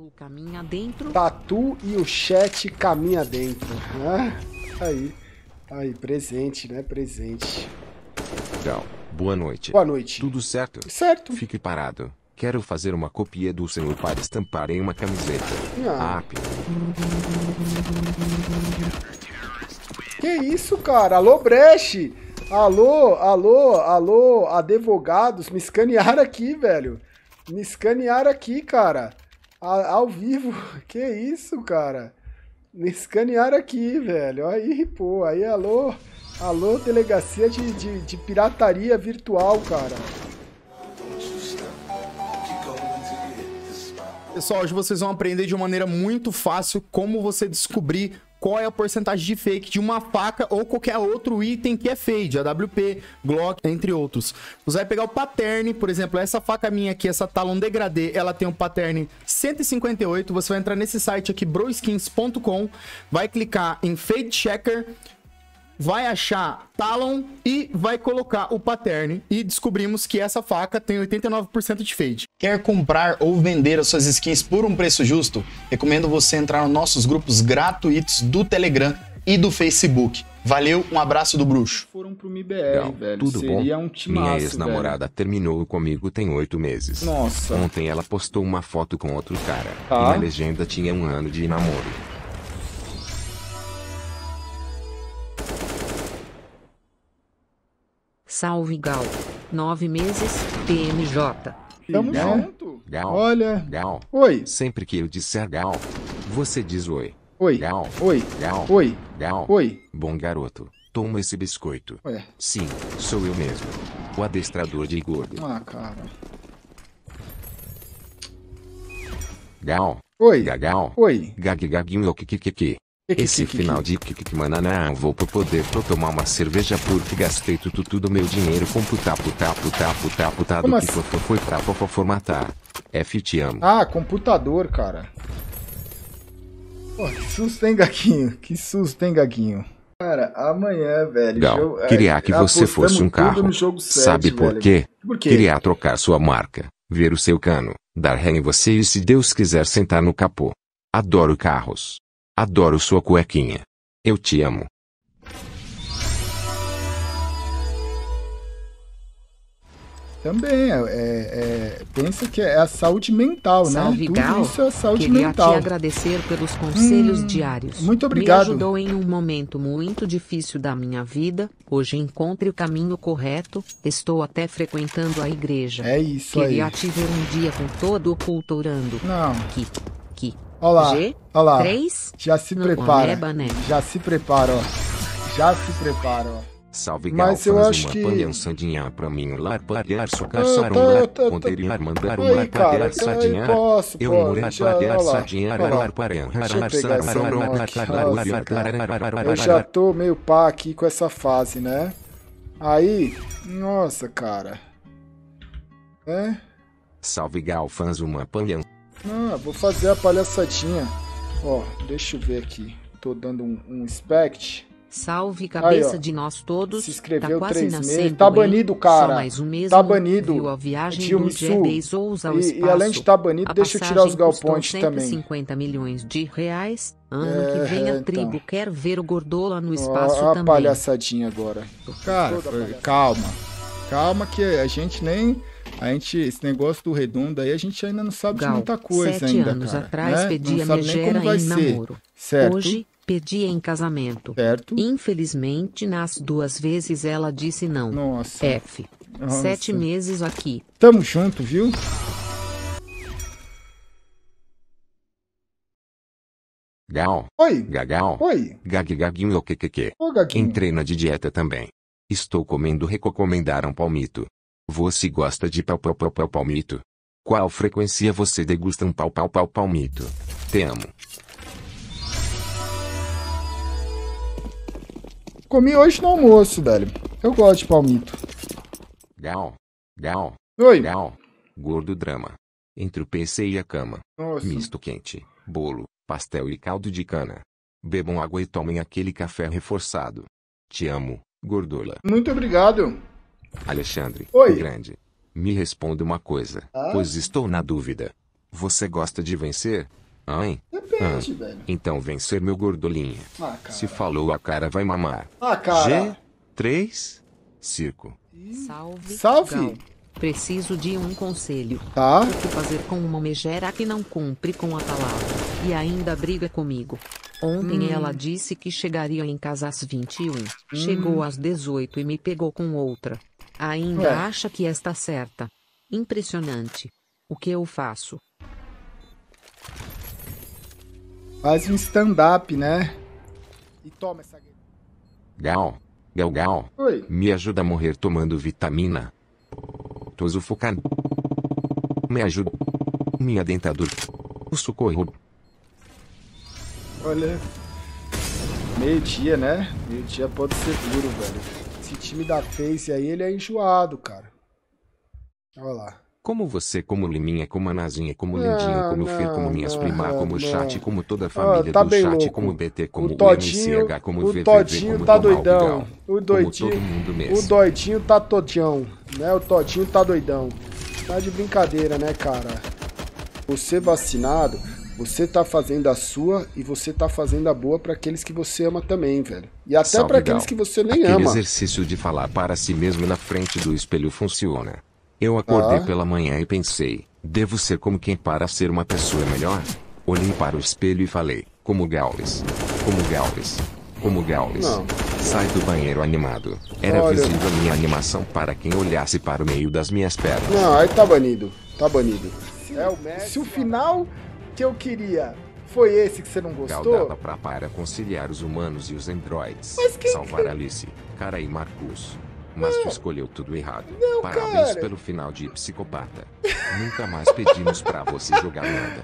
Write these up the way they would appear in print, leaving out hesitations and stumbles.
Tatu caminha dentro. Tatu e o chat caminha dentro. Aí, presente, né? Presente. Legal. Boa noite. Boa noite. Tudo certo? Certo. Fique parado. Quero fazer uma cópia do senhor para estampar em uma camiseta. Que isso, cara? Alô, Breche! Alô, advogados, me escanearam aqui, velho. Me escanearam aqui, cara. Ao vivo. Que isso, cara? Me escanearam aqui, velho. Aí, pô, aí, alô, delegacia de pirataria virtual, cara. Pessoal, hoje vocês vão aprender de uma maneira muito fácil como você descobrir qual é a porcentagem de fake de uma faca ou qualquer outro item que é fake, AWP, Glock, entre outros. Você vai pegar o pattern, por exemplo, essa faca minha aqui, essa Talon Degradê, ela tem um pattern 158, você vai entrar nesse site aqui, broskins.com, vai clicar em Fade Checker, vai achar Talon e vai colocar o pattern. E descobrimos que essa faca tem 89% de fade. Quer comprar ou vender as suas skins por um preço justo? Recomendo você entrar nos nossos grupos gratuitos do Telegram e do Facebook. Valeu, um abraço do bruxo. Foram pro MIBR, velho. Tudo Seria bom? Um timaço, Minha ex-namorada terminou comigo tem 8 meses. Nossa. Ontem ela postou uma foto com outro cara. Tá. E na legenda tinha 1 ano de namoro. Salve Gal. 9 meses, PMJ. Tamo Gal. junto. Gal. Olha. Gal. Oi. Sempre que eu disser Gal, você diz oi. Oi. Gal. Oi. Gal. Oi. Gal. Oi. Bom garoto. Toma esse biscoito. Ué. Sim, sou eu mesmo. O adestrador de gordo. Ah, cara. Gal. Oi. Gagal. Oi. Gaguinho kikikiki. Esse final de kikikimananá vou poder tomar uma cerveja porque gastei tudo meu dinheiro com puta Como do que foi pra formatar. F te amo. Ah, computador, cara. Pô, que susto, hein, Gaguinho? Que susto, hein, Gaguinho? Cara, amanhã, velho. Gal, queria que você fosse um carro. No jogo 7, Sabe por velho. quê? Por quê? Queria trocar sua marca, ver o seu cano, dar ré em você e se Deus quiser sentar no capô. Adoro carros. Adoro sua cuequinha. Eu te amo. Também, pensa que é a saúde mental, Salve, né? Tudo Gal. isso é saúde Queria mental. te agradecer pelos conselhos diários. Muito obrigado. Me ajudou em um momento muito difícil da minha vida. Hoje encontre o caminho correto. Estou até frequentando a igreja. É isso Queria aí. te ver um dia com todo o culto orando. Não. Que. Olha lá, G, olha lá. 3, Já se no prepara. Ameba, né? Já se prepara, ó. Já se prepara, ó. Salve Gal, Mas eu faz acho uma que... panhançadinha pra mim lá parear socar Eu sarum tô- ponteriar mandar Oi, uma cara, parear sadinha. posso, Eu pode, morar já, parear olha lá, sadinha olha lá. arar parear Deixa eu pegar essa mão aqui. Nossa, cara. Eu já sarar. tô meio pá aqui com essa fase, né? Aí, nossa, cara. É? Salve Gal, fãs uma panhan. Ah, vou fazer a palhaçadinha. Ó, deixa eu ver aqui. Tô dando um inspect. Salve cabeça Aí, ó. de nós todos. Se inscreveu tá quase 3 nascendo, meses. Tá hein? banido, cara. Só mais um mês. Tá banido. Viu a viagem Tio do Missu. Jet Bezos ao E espaço. além de estar banido, A deixa eu tirar os passagem custou galpões também. 150 milhões de reais. Ano que vem a então. tribo quer ver o Gordola no Ó, espaço a também. palhaçadinha agora. Cara, Toda calma. Calma que a gente nem... esse negócio do redondo aí, a gente ainda não sabe de Gal, muita coisa 7 ainda, anos cara, atrás né? pedi Não a sabe nem megera como vai em ser. namoro. Certo. Hoje, pedi em casamento. Certo. Infelizmente, nas 2 vezes ela disse não. Nossa. F. Nossa. 7 meses aqui. Tamo junto, viu? Gal. Oi. Gagal. Oi. Gaguinho kikiki. Ô, Gaguinho. Entrei na de dieta também. Estou comendo recomendaram palmito. Você gosta de palmito? Qual frequência você degusta um palmito? Te amo. Comi hoje no almoço, velho. Eu gosto de palmito. Gal. Gal. Oi. Gal. Gordo drama. Entre o PC e a cama. Nossa. Misto quente, bolo, pastel e caldo de cana. Bebam água e tomem aquele café reforçado. Te amo, gordola. Muito obrigado. Alexandre, Oi. grande. Me responda uma coisa, Ah? pois estou na dúvida. Você gosta de vencer? Hein? Depende, velho. Então vencer meu gordolinha. Ah, cara. Se falou, a cara vai mamar. Ah, cara. G3 Circo. Salve. Salve. Gal. Preciso de um conselho. Tá. O que fazer com uma megera que não cumpre com a palavra e ainda briga comigo? Ontem ela disse que chegaria em casa às 21. Chegou às 18 e me pegou com outra. Ainda Ué. acha que está certa. Impressionante. O que eu faço? Faz um stand-up, né? E toma essa... Gal. Gal. Oi. Me ajuda a morrer tomando vitamina. Tô sufocando. Me ajuda. Minha dentadura. O socorro. Olha. Meio-dia, né? Meio-dia pode ser duro, velho. Esse time da Face aí, ele é enjoado, cara. Olha lá. Como você, como Liminha, como Anazinha, como Lindinho, como Fer, como minhas primas, como Chat, como toda a família tá do bem Chat, louco. como BT, como O Todinho, MCH, como o VVV, Todinho como tá Tomal, doidão. Gal, O doidinho, como todo mundo o mesmo. doidinho tá todião, né? O Todinho tá doidão. Tá de brincadeira, né, cara? Você vacinado, você tá fazendo a sua e você tá fazendo a boa pra aqueles que você ama também, velho. E até Salve, pra aqueles Gal. que você nem Aquele ama. exercício de falar para si mesmo na frente do espelho funciona. Eu acordei pela manhã e pensei, devo ser como quem para ser uma pessoa melhor? Olhei para o espelho e falei, como Gaules. Como Gaules. Como Gaules. Não. Sai do banheiro animado. Era Olha. visível a minha animação para quem olhasse para o meio das minhas pernas. Não, aí tá banido. Tá banido. Se o final que eu queria foi esse que você não Gal gostou, dava para conciliar os humanos e os androides. Mas quem Salvar Alice, Cara e Marcus. Mas tu escolheu tudo errado. Não, Parabéns cara. pelo final de Psicopata. Nunca mais pedimos pra você jogar nada.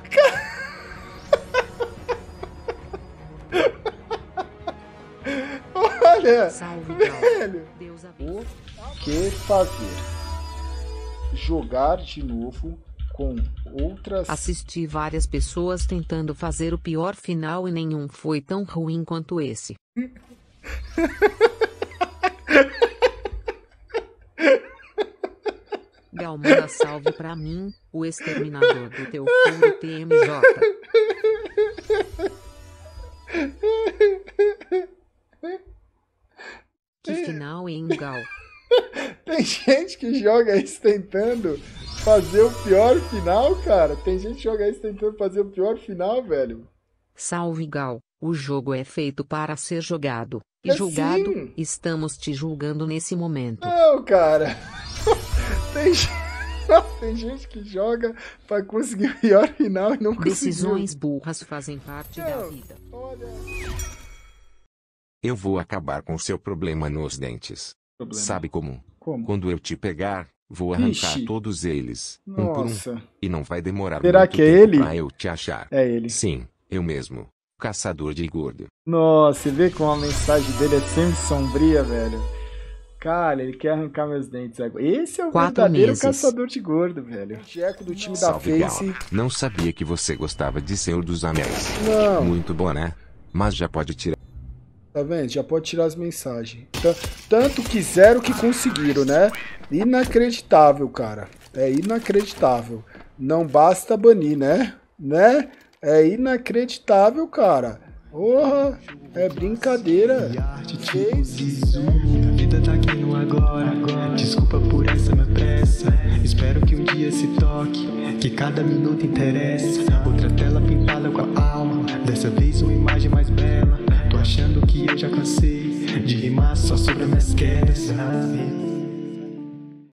olha, Salve, Gal. velho. Deus abençoe. O que fazer? Jogar de novo com outras... Assisti várias pessoas tentando fazer o pior final e nenhum foi tão ruim quanto esse. Gal, manda salve pra mim, o exterminador do teu furo TMJ. Que final, hein, Gal? Tem gente que joga isso tentando fazer o pior final, cara. Tem gente que joga isso tentando fazer o pior final, velho. Salve, Gal. O jogo é feito para ser jogado. E É julgado, sim. estamos te julgando nesse momento. Não, cara. Tem gente que joga pra conseguir o pior final e não conseguiu. Decisões burras fazem parte da Não. vida. Olha. Eu vou acabar com seu problema nos dentes. Sabe como? Como? Quando eu te pegar, vou arrancar Ixi. todos eles, um por um. Nossa. E não vai demorar Será muito que é tempo ele? pra eu te achar. É ele. Sim, eu mesmo. Caçador de gordo. Nossa, você vê como a mensagem dele é sempre sombria, velho. Cara, ele quer arrancar meus dentes agora. Esse é o 4 verdadeiro meses. caçador de gordo, velho. Tcheco do time da Salve, Gal. Face. Não sabia que você gostava de Senhor dos Anéis. Não. Muito bom, né? Mas já pode tirar. Tá vendo? Já pode tirar as mensagens. Tanto quiseram que conseguiram, né? Inacreditável, cara. É inacreditável. Não basta banir, né? Né? É inacreditável, cara. Porra, é brincadeira. A vida tá aqui no agora. Desculpa por essa minha pressa. Espero que um dia se toque, que cada minuto interessa. Outra tela pintada com a alma, dessa vez uma imagem mais bela. Tô achando que eu já cansei de rimar só sobre as minhas quedas.